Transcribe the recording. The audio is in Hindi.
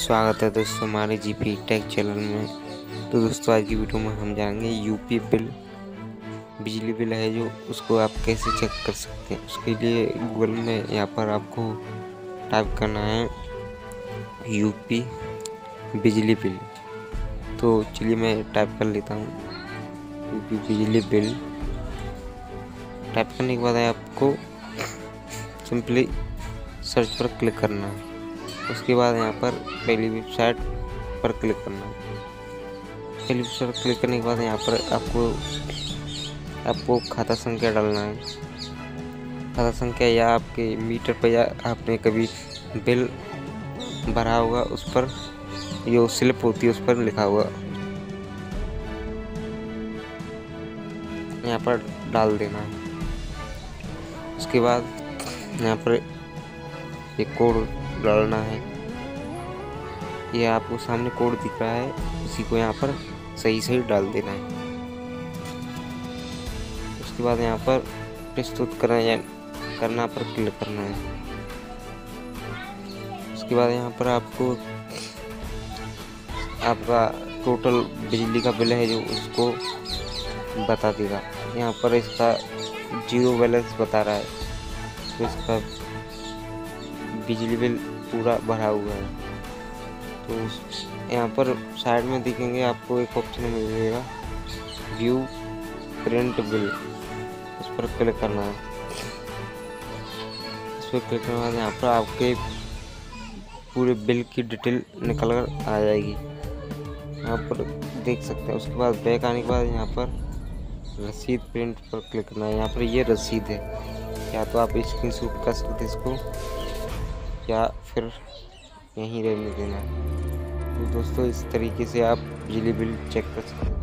स्वागत है दोस्तों हमारे जीपी टेक चैनल में। तो दोस्तों आज की वीडियो में हम जानेंगे यूपी बिल, बिजली बिल है जो उसको आप कैसे चेक कर सकते हैं। उसके लिए गूगल में यहाँ पर आपको टाइप करना है यूपी बिजली बिल। तो चलिए मैं टाइप कर लेता हूँ यूपी बिजली बिल। टाइप करने के बाद आपको सिंपली सर्च पर क्लिक करना है। उसके बाद यहाँ पर पहली वेबसाइट पर क्लिक करना है। पहली वेबसाइट क्लिक करने के बाद यहाँ पर आपको खाता संख्या डालना है। खाता संख्या या आपके मीटर पर या आपने कभी बिल भरा होगा उस पर जो स्लिप होती है उस पर लिखा हुआ यहाँ पर डाल देना है। उसके बाद यहाँ पर एक कोड डालना है। ये आपको सामने कोड दिख रहा है, उसी को यहाँ पर सही डाल देना है। उसके बाद यहाँ पर प्रस्तुत करना पर क्लिक करना है। उसके बाद यहाँ पर आपका टोटल बिजली का बिल है जो उसको बता देगा। यहाँ पर इसका 0 बैलेंस बता रहा है, तो इसका बिजली बिल पूरा भरा हुआ है। तो यहाँ पर साइड में दिखेंगे आपको एक ऑप्शन मिलेगा व्यू प्रिंट बिल, उस पर क्लिक करना है। इस पर क्लिक करने के बाद यहाँ पर आपके पूरे बिल की डिटेल निकल कर आ जाएगी, यहाँ पर देख सकते हैं। उसके बाद बैक आने के बाद यहाँ पर रसीद प्रिंट पर क्लिक करना है। यहाँ पर ये रसीद है, या तो आप स्क्रीनशॉट कर सकते हैं इसको या फिर यहीं रहने देना। तो दोस्तों इस तरीके से आप बिजली बिल चेक कर सकते हैं।